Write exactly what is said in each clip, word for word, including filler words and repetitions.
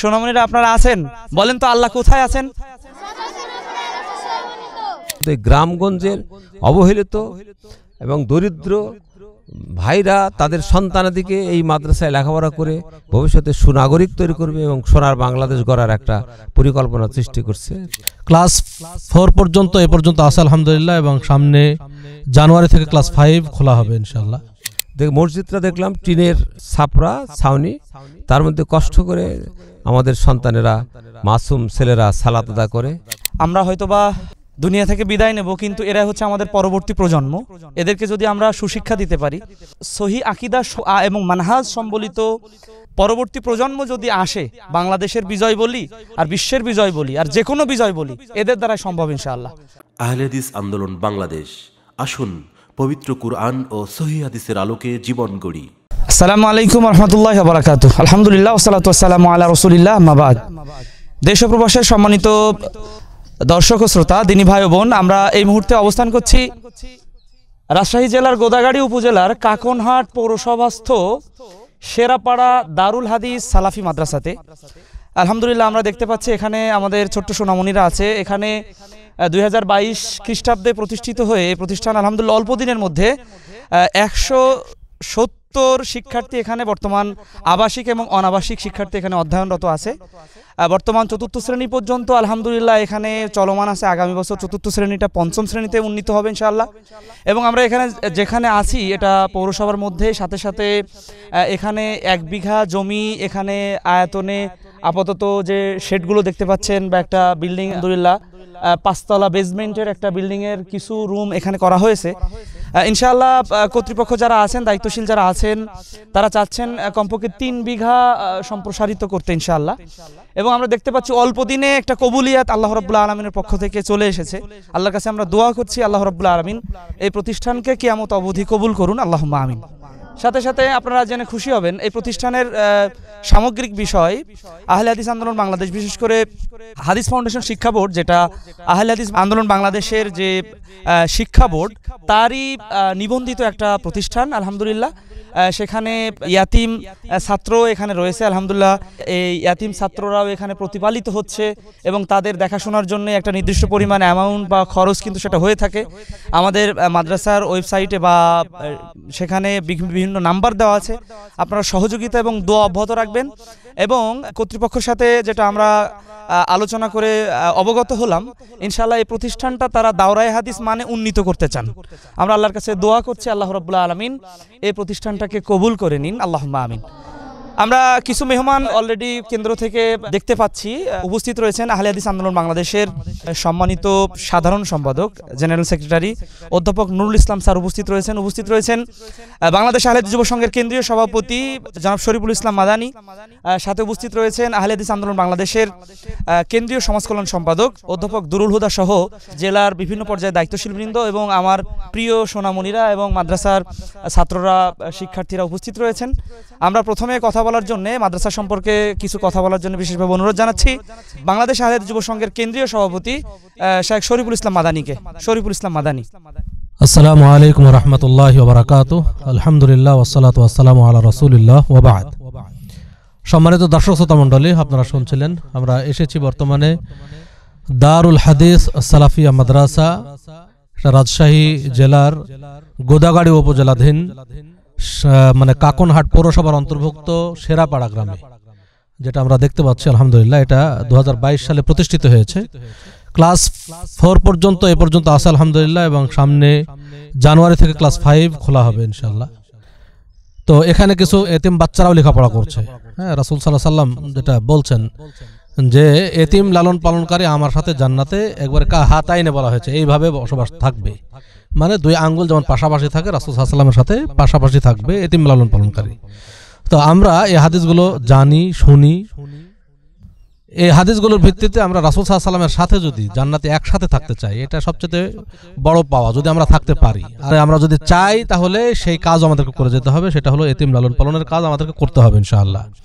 সোনামণিরা আপনারা আছেন, বলেন তো আল্লাহ কোথায় আছেন? গ্রামগঞ্জের অবহেলিত এবং দরিদ্র ভাইরা তাদের সন্তানাদিকে এই মাদ্রাসায় লেখাপড়া করে ভবিষ্যতে সুনাগরিক তৈরি করবে এবং সোনার বাংলাদেশ গড়ার একটা পরিকল্পনা সৃষ্টি করছে। ক্লাস ফোর পর্যন্ত এ পর্যন্ত আছে আলহামদুলিল্লাহ, এবং সামনে জানুয়ারি থেকে ক্লাস ফাইভ খোলা হবে ইনশাআল্লাহ। দেখ মসজিদটা দেখলাম টিনের ছাপরা ছাউনি, তার মধ্যে কষ্ট করে আমাদের সন্তানেরা মাসুম ছেলেরা সালাত আদা করে। আমরা হয়তোবা দুনিয়া থেকে বিদায় নেব, কিন্তু এরা হচ্ছে আমাদের পরবর্তী প্রজন্ম। এদেরকে যদি আমরা সুশিক্ষা দিতে পারি, সহি আকীদা এবং মানহাজ সম্বলিত পরবর্তী প্রজন্ম যদি আসে, বাংলাদেশের বিজয় বলি আর বিশ্বের বিজয় বলি আর যে কোনো বিজয় বলি, এদের দ্বারা সম্ভব ইনশাআল্লাহ। আহলে হাদিস আন্দোলন বাংলাদেশ, আসুন পবিত্র কুরআন ও সহিহ হাদিসের আলোকে জীবন গড়ি। আসসালামু আলাইকুম ওয়া রাহমাতুল্লাহি ওয়া বারাকাতুহু। আলহামদুলিল্লাহ ওয়া সালাতু ওয়া সালামু আলা রাসূলিল্লাহ, আম্মা বাদ। দেশ ও প্রবাসের সম্মানিত দর্শক ও শ্রোতা, দিনী ভাই ও বোন, আমরা এই মুহূর্তে অবস্থান করছি রাজশাহী জেলার গোদাগাড়ী উপজেলার কাকনহাট পৌরসভাস্থ শেরাপাড়া দারুল হাদিস সালাফি মাদ্রাসাতে। আলহামদুলিল্লাহ আমরা দেখতে পাচ্ছি এখানে আমাদের ছোট্ট সোনামণিরা আছে। এখানে দুই হাজার বাইশ খ্রিস্টাব্দে প্রতিষ্ঠিত হয়ে এই প্রতিষ্ঠান আলহামদুলিল্লাহ অল্প দিনের মধ্যে একশো সত্তর শিক্ষার্থী এখানে বর্তমান আবাসিক এবং অনাবাসিক শিক্ষার্থী এখানে অধ্যয়নরত আছে। বর্তমান চতুর্থ শ্রেণী পর্যন্ত আলহামদুলিল্লাহ এখানে চলমান আছে। আগামী বছর চতুর্থ শ্রেণীটা পঞ্চম শ্রেণীতে উন্নীত হবে ইনশাআল্লাহ। এবং আমরা এখানে যেখানে আছি এটা পৌরসভার মধ্যে, সাথে সাথে এখানে এক বিঘা জমি এখানে আয়তনে আপাতত যে শেডগুলো দেখতে পাচ্ছেন বা একটা বিল্ডিং, আলহামদুলিল্লাহ পাঁচতলা বেসমেন্টের একটা বিল্ডিংয়ের কিছু রুম এখানে করা হয়েছে ইনশাআল্লাহ। কর্তৃপক্ষ যারা আছেন, দায়িত্বশীল যারা আছেন, তারা চাচ্ছেন কমপক্ষে তিন বিঘা সম্প্রসারিত করতে ইনশাআল্লাহ। এবং আমরা দেখতে পাচ্ছি অল্প দিনে একটা কবুলিয়াত আল্লাহ রাব্বুল আলামিনের পক্ষ থেকে চলে এসেছে। আল্লাহর কাছে আমরা দোয়া করছি আল্লাহ রাব্বুল আলামিন এই প্রতিষ্ঠানকে কিয়ামত অবধি কবুল করুন, আল্লাহুম্মা আমিন। সাথে সাথে আপনারা জেনে খুশি হবেন এই প্রতিষ্ঠানের সামগ্রিক বিষয় আহলে হাদিস আন্দোলন বাংলাদেশ, বিশেষ করে হাদিস ফাউন্ডেশন শিক্ষা বোর্ড, যেটা আহলে হাদিস আন্দোলন বাংলাদেশের যে শিক্ষা বোর্ড তারই নিবন্ধিত একটা প্রতিষ্ঠান আলহামদুলিল্লাহ। সেখানে ইয়াতিম ছাত্র এখানে রয়েছে আলহামদুলিল্লাহ। এই ইয়াতিম ছাত্ররাও এখানে প্রতিপালিত হচ্ছে এবং তাদের দেখাশোনার জন্য একটা নির্দিষ্ট পরিমাণ অ্যামাউন্ট বা খরচ কিন্তু সেটা হয়ে থাকে। আমাদের মাদ্রাসার ওয়েবসাইটে বা সেখানে বিভিন্ন নাম্বার দেওয়া আছে, আপনারা সহযোগিতা এবং দোয়া অব্যাহত রাখবেন। এবং কর্তৃপক্ষের সাথে যেটা আমরা আলোচনা করে অবগত হলাম, ইনশাআল্লাহ এই প্রতিষ্ঠানটা তারা দাওরায়ে হাদিস মানে উন্নীত করতে চান। আমরা আল্লাহর কাছে দোয়া করছি আল্লাহ রাব্বুল আলামিন এই প্রতিষ্ঠানটাকে কবুল করে নিন, আল্লাহুম্মা আমিন। আমরা কিছু মেহমান অলরেডি কেন্দ্র থেকে দেখতে পাচ্ছি। উপস্থিত রয়েছেন আহলে হাদিস আন্দোলন বাংলাদেশের সম্মানিত সাধারণ সম্পাদক জেনারেল সেক্রেটারি অধ্যাপক নুরুল ইসলাম স্যার উপস্থিত রয়েছেন। উপস্থিত রয়েছেন বাংলাদেশ আহলে হাদিস যুব সংঘের কেন্দ্রীয় সভাপতি জনাব শরীফুল ইসলাম মাদানী। সাথে উপস্থিত রয়েছেন আহলে হাদিস আন্দোলন বাংলাদেশের কেন্দ্রীয় সমাজ কল্যাণ সম্পাদক অধ্যাপক দুরুল হুদা সহ জেলার বিভিন্ন পর্যায়ে দায়িত্বশীল বৃন্দ এবং আমার প্রিয় সোনামণিরা এবং মাদ্রাসার ছাত্ররা, শিক্ষার্থীরা উপস্থিত রয়েছেন। আমরা প্রথমে কথা বলার জন্য মাদ্রাসা সম্পর্কে কিছু কথা বলার জন্য বিশেষভাবে অনুরোধ জানাচ্ছি বাংলাদেশ আহলে হাদিস যুব সংঘের কেন্দ্রীয় সভাপতি শেখ শরীফুল ইসলাম মাদানীকে। শরীফুল ইসলাম মাদানী। আসসালামু আলাইকুম ওয়া রাহমাতুল্লাহি ওয়া বারাকাতুহু। আলহামদুলিল্লাহ ওয়া সলাতু ওয়া সালামু আলা রাসূলিল্লাহ ওয়া বা'দ। সম্মানিত দর্শক শ্রোতা মণ্ডলী, আপনারা শুনছিলেন আমরা এসেছি বর্তমানে দারুল হাদিস সালাফিয়া মাদ্রাসা, রাজশাহী জেলার গোদাগাড়ী উপজেলাধীন মানে কাকনহাট পৌরসভার অন্তর্ভুক্ত শেরাপাড়া গ্রামে, যেটা আমরা দেখতে পাচ্ছি আলহামদুলিল্লাহ এটা দু হাজার বাইশ সালে প্রতিষ্ঠিত হয়েছে। ক্লাস ফোর পর্যন্ত এ পর্যন্ত আছে আলহামদুলিল্লাহ, এবং সামনে জানুয়ারি থেকে ক্লাস ফাইভ খোলা হবে ইনশাআল্লাহ। তো এখানে কিছু এতিম বাচ্চারাও লেখাপড়া করছে। হ্যাঁ, রাসূল সাল্লাল্লাহু আলাইহি সাল্লাম যেটা বলছেন যে এতিম লালন পালনকারী আমার সাথে জান্নাতে একবার কা হাতাইনে বলা হয়েছে, এইভাবে বসবাস থাকবে, মানে দুই আঙ্গুল যেমন পাশাপাশি থাকে রাসূল সাল্লাল্লাহু আলাইহি সাল্লামের সাথে পাশাপাশি থাকবে এতিম লালন পালনকারী। তো আমরা এই হাদিসগুলো জানি, শুনি। এই হাদিসগুলোর ভিত্তিতে আমরা রাসূল সাল্লাল্লাহু আলাইহি সাল্লামের সাথে যদি জান্নাতে একসাথে থাকতে চাই, এটা সবচেয়ে বড় পাওয়া যদি আমরা থাকতে পারি। আর আমরা যদি চাই তাহলে সেই কাজ আমাদেরকে করে যেতে হবে, সেটা হলো এতিম লালন পালনের কাজ আমাদেরকে করতে হবে ইনশাআল্লাহ।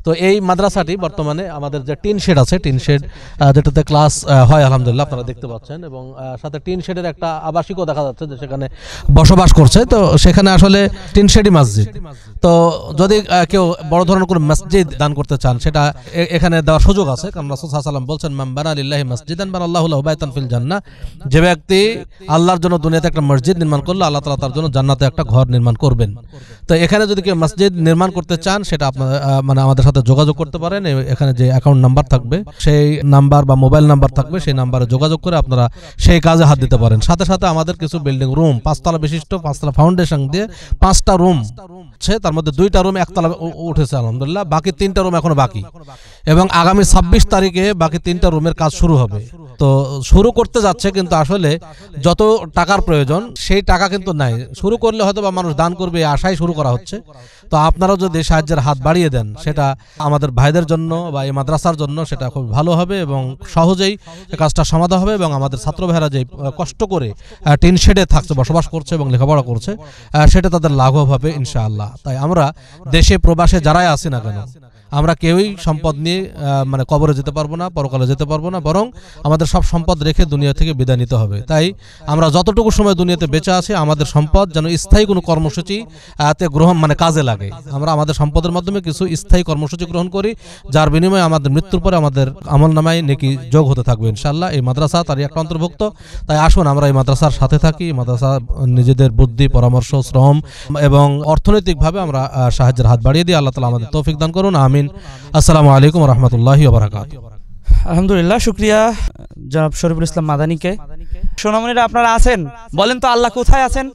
তো এই মাদ্রাসাটি বর্তমানে আমাদের যে টিন শেড আছে, টিন শেড যেটাতে ক্লাস হয় আলহামদুলিল্লাহ আপনারা দেখতে পাচ্ছেন, এবং সাথে টিন শেডের একটা আবাসিকও দেখা যাচ্ছে যে সেখানে বসবাস করছে। তো সেখানে আসলে টিন শেডই মসজিদ। তো যদি কেউ বড় ধরনের কোনো মসজিদ দান করতে চান সেটা এখানে দেওয়ার সুযোগ আছে, কারণ রাসূল সাল্লাল্লাহু আলাইহি ওয়াসাল্লাম বলছেন মান বানা লিল্লাহি মাসজিদান বানাল্লাহু লাহু বাইতান ফিল জান্নাহ, যে ব্যক্তি আল্লাহর জন্য দুনিয়াতে একটা মসজিদ নির্মাণ করলো আল্লাহ তাআলা তার জন্য জান্নাতে একটা ঘর নির্মাণ করবেন। তো এখানে যদি কেউ মসজিদ নির্মাণ করতে চান সেটা আপনার মানে আমাদের সাথে যোগাযোগ করতে পারেন। এখানে যে অ্যাকাউন্ট নাম্বার থাকবে সেই নাম্বার বা মোবাইল নাম্বার থাকবে, সেই নাম্বারে যোগাযোগ করে আপনারা সেই কাজে হাত দিতে পারেন। সাথে সাথে আমাদের কিছু বিল্ডিং রুম, পাঁচতলা বিশিষ্ট, পাঁচতলা ফাউন্ডেশন দিয়ে পাঁচটা রুম আছে, তার মধ্যে দুইটা রুম একতলা উঠেছে আলহামদুলিল্লাহ, বাকি তিনটা রুম এখনো বাকি, এবং আগামী ছাব্বিশ তারিখে বাকি তিনটা রুমের কাজ শুরু হবে। তো শুরু করতে যাচ্ছে, কিন্তু আসলে যত টাকার প্রয়োজন সেই টাকা কিন্তু নাই। শুরু করলে হয়তো বা মানুষ দান করবে এই আশায় শুরু করা হচ্ছে। তো আপনারাও যদি সাহায্যের হাত বাড়িয়ে দেন সেটা আমাদের ভাইদের জন্য বা এই মাদ্রাসার জন্য সেটা খুব ভালো হবে, এবং সহজেই কাজটা সমাধান হবে, এবং আমাদের ছাত্র ভাইয়েরা যে কষ্ট করে টিন শেডে থাকছে, বসবাস করছে এবং লেখাপড়া করছে, সেটা তাদের লাঘব হবে ইনশাআল্লাহ। তাই আমরা দেশে প্রবাসে যারাই আছি না কেন, আমরা কেউই সম্পদ নিয়ে মানে কবরে যেতে পারবো না, পরকালে যেতে পারবো না, বরং আমাদের সব সম্পদ রেখে দুনিয়া থেকে বিদায় নিতে হবে। তাই আমরা যতটুকু সময় দুনিয়াতে বেঁচে আছি আমাদের সম্পদ যেন স্থায়ী কোনো কর্মসূচি তে গ্রহণ মানে কাজে লাগে। আমরা আমাদের সম্পদের মাধ্যমে কিছু স্থায়ী কর্মসূচি গ্রহণ করি, যার বিনিময়ে আমাদের মৃত্যুর পরে আমাদের আমলনামায় নেকি যোগ হতে থাকবে ইনশাআল্লাহ। এই মাদ্রাসা তারই একটা অন্তর্ভুক্ত। তাই আসুন আমরা এই মাদ্রাসার সাথে থাকি, মাদ্রাসা নিজেদের বুদ্ধি, পরামর্শ, শ্রম এবং অর্থনৈতিকভাবে আমরা সাহায্যের হাত বাড়িয়ে দিই। আল্লাহ তাআলা আমাদের তৌফিক দান করুন, আমিন। আসসালামু আলাইকুম ওয়া রাহমাতুল্লাহি ওয়া বারাকাতুহু। আলহামদুলিল্লাহ, শুকরিয়া জনাব শরীফুল ইসলাম মাদানীকে। সোনামণিরা আপনারা আছেন, বলেন তো আল্লাহ কোথায় আছেন?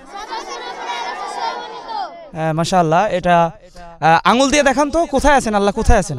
হ্যাঁ মাশাআল্লাহ, এটা আঙ্গুল দিয়ে দেখান তো কোথায় আছেন, আল্লাহ কোথায় আছেন?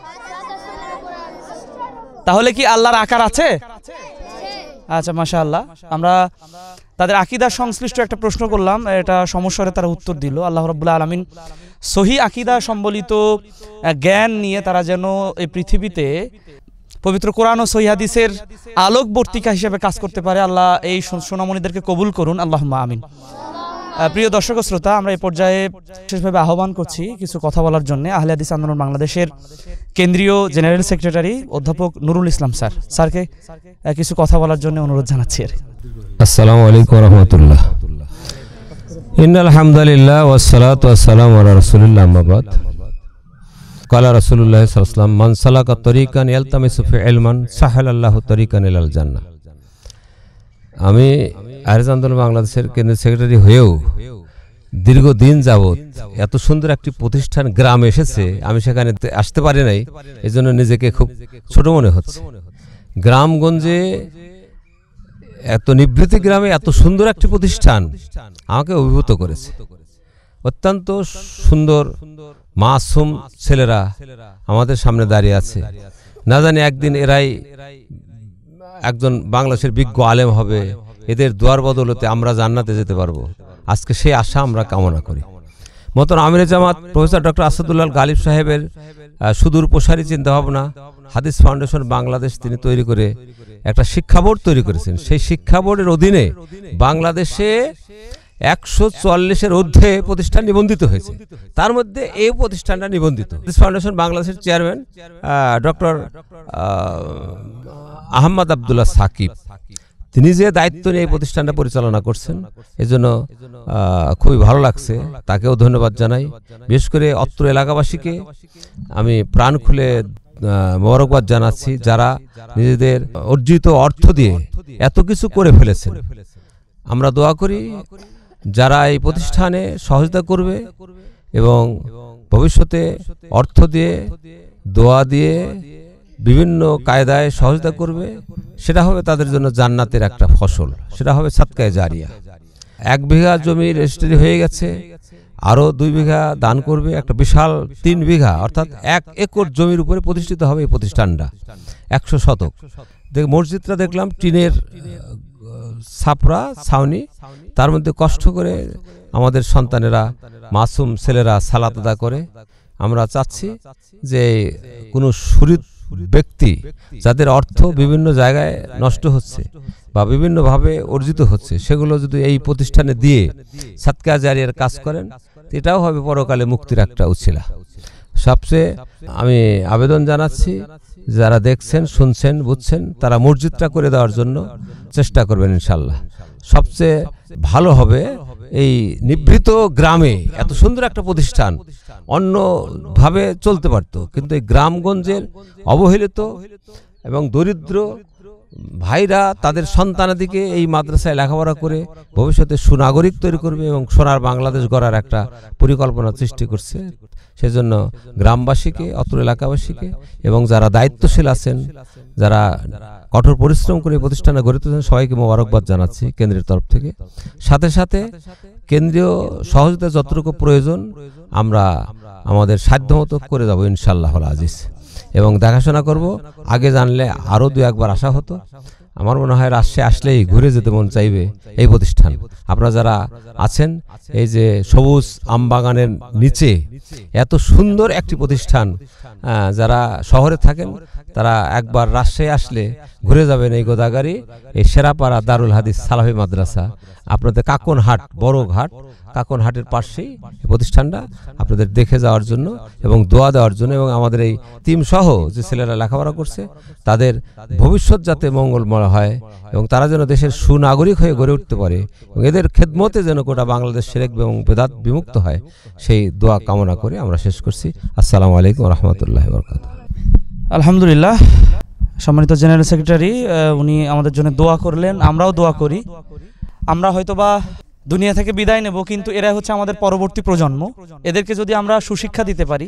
তাহলে কি আল্লাহর আকার আছে? আচ্ছা মাশাআল্লাহ, আমরা তাদের আকীদার সংশ্লিষ্ট একটা প্রশ্ন করলাম, এটা সমস্যারে তারা উত্তর দিল। আল্লাহ রাব্বুল আলামিন সহি আকীদা সম্বলিত জ্ঞান নিয়ে তারা যেন এই পৃথিবীতে পবিত্র কোরআন ও সহিহ হাদিসের আলোকবর্তিকা হিসেবে কাজ করতে পারে। আল্লাহ এই সোনামণিদেরকে কবুল করুন, আল্লাহুম্মা আমিন। প্রিয় দর্শক ও শ্রোতা, আমরা এই পর্যায়ে বিশেষভাবে আহ্বান করছি কিছু কথা বলার জন্য আহলে হাদিস আন্দোলন বাংলাদেশের কেন্দ্রীয় জেনারেল সেক্রেটারি অধ্যাপক নুরুল ইসলাম স্যার। স্যারকে কিছু কথা বলার জন্য অনুরোধ জানাচ্ছি। আসসালামু আলাইকুম ওয়া রাহমাতুল্লাহ। ইন্নাল হামদুলিল্লাহ ওয়াসসালাতু ওয়াসসালামু আলা রাসূলিল্লাহ, আম্মা বাদ। ক্বালা রাসূলুল্লাহ সাল্লাল্লাহু আলাইহি ওয়াসাল্লাম মান সালাকা তরিকান ইয়ালতামিসু ফি ইলমান সাহালাল্লাহু তরিকান ইলাল জান্নাহ। আমি আহলে আন্দোলন বাংলাদেশের কেন্দ্রীয় সেক্রেটারি হয়েও দীর্ঘদিন যাবৎ এত সুন্দর একটি প্রতিষ্ঠান গ্রামে এসেছে, আমি সেখানে আসতে পারি নাই, এজন্য নিজেকে খুব ছোট মনে হচ্ছে। গ্রামগঞ্জে এত নিভৃত গ্রামে এত সুন্দর একটি প্রতিষ্ঠান আমাকে অভিভূত করেছে। অত্যন্ত সুন্দর মাসুম ছেলেরা আমাদের সামনে দাঁড়িয়ে আছে। না জানি একদিন এরাই একজন বাংলাদেশের বিজ্ঞ আলেম হবে, এদের দোয়ার বদলতে আমরা জান্নাতে যেতে পারবো। আজকে সেই আশা আমরা কামনা করি। মতন আমিরে জামাত প্রফেসর ডক্টর আসাদুল্লাহ গালিব সাহেবের সুদূর প্রসারী চিন্তাভাবনা হাদিস ফাউন্ডেশন বাংলাদেশ তিনি তৈরি করে একটা শিক্ষা বোর্ড তৈরি করেছেন। সেই শিক্ষা বোর্ডের অধীনে বাংলাদেশে একশো চুয়াল্লিশের ঊর্ধ্বে প্রতিষ্ঠান নিবন্ধিত হয়েছে, তার মধ্যে এই প্রতিষ্ঠানটা নিবন্ধিত। হাদিস ফাউন্ডেশন বাংলাদেশের চেয়ারম্যান ডক্টর আহমদ আবদুল্লাহ সাকিব, তিনি যে দায়িত্ব নিয়ে এই প্রতিষ্ঠানটা পরিচালনা করছেন, এজন্য খুবই ভালো লাগছে, তাকেও ধন্যবাদ জানাই। বিশেষ করে অত্র এলাকাবাসীকে আমি প্রাণ খুলে মোবারকবাদ জানাচ্ছি, যারা নিজেদের অর্জিত অর্থ দিয়ে এত কিছু করে ফেলেছেন। আমরা দোয়া করি যারা এই প্রতিষ্ঠানে সহযোগিতা করবে এবং ভবিষ্যতে অর্থ দিয়ে, দোয়া দিয়ে, বিভিন্ন কায়দায় সহযোগিতা করবে, সেটা হবে তাদের জন্য জান্নাতের একটা ফসল, সেটা হবে সাদকায়ে জারিয়া। এক বিঘা জমি রেজিস্ট্রি হয়ে গেছে, আরো দুই বিঘা দান করবে, একটা বিশাল তিন বিঘা অর্থাৎ এক একর জমির উপরে প্রতিষ্ঠিত হবে এই প্রতিষ্ঠানটা, একশো শতক। দেখ মসজিদটা দেখলাম টিনের ছাপরা ছাউনি, তার মধ্যে কষ্ট করে আমাদের সন্তানেরা, মাসুম ছেলেরা সালাত আদা করে। আমরা চাচ্ছি যে কোনো শরীর ব্যক্তি যাদের অর্থ বিভিন্ন জায়গায় নষ্ট হচ্ছে বা বিভিন্নভাবে অর্জিত হচ্ছে, সেগুলো যদি এই প্রতিষ্ঠানে দিয়ে সাদকা জারিয়ার কাজ করেন, এটাও হবে পরকালে মুক্তির একটা উছিলা। সবচেয়ে আমি আবেদন জানাচ্ছি, যারা দেখছেন, শুনছেন, বুঝছেন, তারা মসজিদটা করে দেওয়ার জন্য চেষ্টা করবেন ইনশাল্লাহ। সবচেয়ে ভালো হবে এই নিভৃত গ্রামে এত সুন্দর একটা প্রতিষ্ঠান অন্যভাবে চলতে পারতো, কিন্তু এই গ্রামগঞ্জের অবহেলিত এবং দরিদ্র ভাইরা তাদের সন্তানাদিকে এই মাদ্রাসায় লেখাপড়া করে ভবিষ্যতে সুনাগরিক তৈরি করবে এবং সোনার বাংলাদেশ গড়ার একটা পরিকল্পনা সৃষ্টি করছে। সেজন্য গ্রামবাসীকে, অত্র এলাকাবাসীকে এবং যারা দায়িত্বশীল আছেন, যারা কঠোর পরিশ্রম করে প্রতিষ্ঠানে গড়ে তুলেছেন, সবাইকে মোবারকবাদ জানাচ্ছি কেন্দ্রের তরফ থেকে। সাথে সাথে কেন্দ্রীয় সহযোগিতা যতটুকু প্রয়োজন আমরা আমাদের সাধ্যমতো করে যাব ইনশাআল্লাহ আজিজ, এবং দেখাশোনা করব। আগে জানলে আরও দু একবার আসা হতো। আমার মনে হয় রাজশাহী আসলেই ঘুরে যেতে মন চাইবে এই প্রতিষ্ঠান। আপনারা যারা আছেন, এই যে সবুজ আমবাগানের নিচে এত সুন্দর একটি প্রতিষ্ঠান, যারা শহরে থাকেন তারা একবার রাজশাহী আসলে ঘুরে যাবেন এই গোদাগাড়ি, এই সেরাপাড়া দারুল হাদিস সালাফি মাদ্রাসা। আপনাদের কাকনহাট, বড় ঘাট কাকনহাটের পাশেই এই প্রতিষ্ঠানটা, আপনাদের দেখে যাওয়ার জন্য এবং দোয়া দেওয়ার জন্য, এবং আমাদের এই টিম সহ যে ছেলেরা লেখাপড়া করছে তাদের ভবিষ্যৎ যাতে মঙ্গলময় হয় এবং তারা যেন দেশের সুনাগরিক হয়ে গড়ে উঠতে পারে এবং এদের খেদমতে যেন গোটা বাংলাদেশ শিরক এবং বেদাত বিমুক্ত হয়, সেই দোয়া কামনা করে আমরা শেষ করছি। আসসালামু আলাইকুম রহমতুল্লাহ বরকাতুহু। আলহামদুলিল্লাহ, সম্মানিত জেনারেল সেক্রেটারি উনি আমাদের জন্য দোয়া করলেন, আমরাও দোয়া করি। আমরা হয়তোবা দুনিয়া থেকে বিদায় নেব, কিন্তু এরা হচ্ছে আমাদের পরবর্তী প্রজন্ম। এদেরকে যদি আমরা সুশিক্ষা দিতে পারি,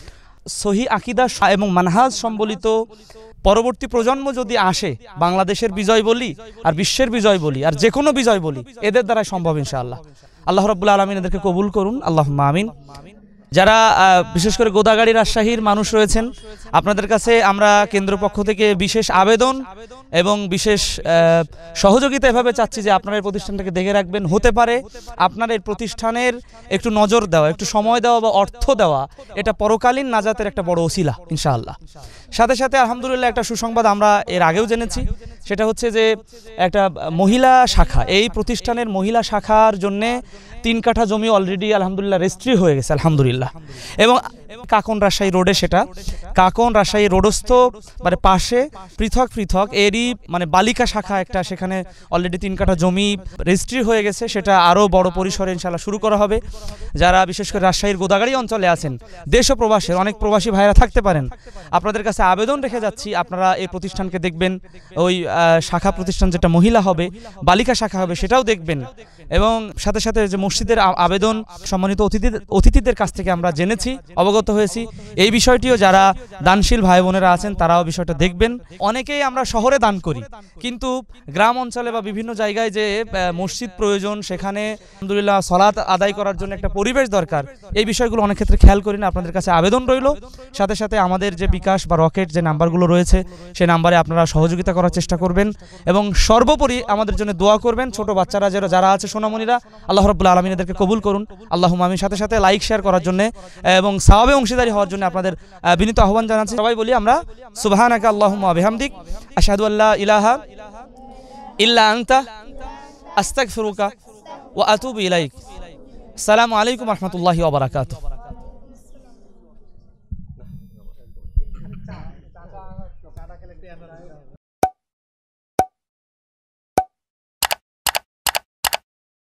সহি আকীদা এবং মানহাজ সম্বলিত পরবর্তী প্রজন্ম যদি আসে, বাংলাদেশের বিজয় বলি আর বিশ্বের বিজয় বলি আর যে কোনো বিজয় বলি, এদের দ্বারা সম্ভব ইনশাআল্লাহ। আল্লাহ রাব্বুল আলামিন এদেরকে কবুল করুন, আল্লাহুম্মা আমিন। যারা বিশেষ করে গোদাগাড়ি রাজশাহীর মানুষ রয়েছেন, আপনাদের কাছে আমরা কেন্দ্র পক্ষ থেকে বিশেষ আবেদন এবং বিশেষ সহযোগিতা এভাবে চাচ্ছি যে আপনারা এই প্রতিষ্ঠানটাকে দেখে রাখবেন। হতে পারে আপনার এই প্রতিষ্ঠানের একটু নজর দেওয়া, একটু সময় দেওয়া বা অর্থ দেওয়া, এটা পরকালীন নাজাতের একটা বড় ওসিলা ইনশাআল্লাহ। সাথে সাথে আলহামদুলিল্লাহ একটা সুসংবাদ আমরা এর আগেও জেনেছি, সেটা হচ্ছে যে একটা মহিলা শাখা, এই প্রতিষ্ঠানের মহিলা শাখার জন্যে তিন কাঠা জমি অলরেডি আলহামদুলিল্লাহ রেজিস্ট্রি হয়ে গেছে আলহামদুলিল্লাহ। এবং কাকন রাজশাহী রোডে, সেটা কাকন রাজশাহী রোডস্থ মানে পাশে পৃথক পৃথক এরই মানে বালিকা শাখা একটা, সেখানে অলরেডি তিন কাঠা জমি রেজিস্ট্রি হয়ে গেছে। সেটা আরও বড় পরিসরে ইনশাআল্লাহ শুরু করা হবে। যারা বিশেষ করে রাজশাহীর গোদাগাড়ি অঞ্চলে আছেন, দেশ ও প্রবাসের অনেক প্রবাসী ভাইরা থাকতে পারেন, আপনাদের কাছে আবেদন রেখে যাচ্ছি, আপনারা এই প্রতিষ্ঠানকে দেখবেন। ওই শাখা প্রতিষ্ঠান যেটা মহিলা হবে, বালিকা শাখা হবে, সেটাও দেখবেন। এবং সাথে সাথে যে মসজিদের আবেদন সম্মানিত অতিথিদের অতিথিদের কাছ থেকে আমরা জেনেছি, অবগত হয়েছি, এই বিষয়টিও যারা দানশীল ভাই বোনেরা আছেন তারাও বিষয়টা দেখবেন। অনেকেই আমরা শহরে দান করি, কিন্তু গ্রাম অঞ্চলে বা বিভিন্ন জায়গায় যে মসজিদ প্রয়োজন, সেখানে আলহামদুলিল্লাহ সালাত আদায় করার জন্য একটা পরিবেশ দরকার, এই বিষয়গুলো অনেক ক্ষেত্রে খেয়াল করি না। আপনাদের কাছে আবেদন রইল। সাথে সাথে আমাদের যে বিকাশ বা রকেট যে নাম্বারগুলো রয়েছে, সেই নাম্বারে আপনারা সহযোগিতা করার চেষ্টা করবেন এবং সর্বোপরি আমাদের জন্য দোয়া করবেন। ছোট বাচ্চারা যারা যারা আছে, সোনামণিরা, আল্লাহ রাব্বুল আলামিন এদেরকে কবুল করুন, আল্লাহুম্মা আমিন। সাথে সাথে লাইক শেয়ার করার জন্য এবং সাওয়াবে অংশীদারি হওয়ার জন্য আপনাদের বিনীত আহ্বান জানাচ্ছি। সবাই বলি আমরা সুবহানাকা আল্লাহুম্মা ওয়া বিহামদিক আশহাদু আল্লা ইলাহা ইল্লা আনতা আস্তাগফিরুকা ওয়া আতুবু ইলাইক। আসসালামু আলাইকুম ওয়া রাহমাতুল্লাহি ওয়া বারাকাতুহু।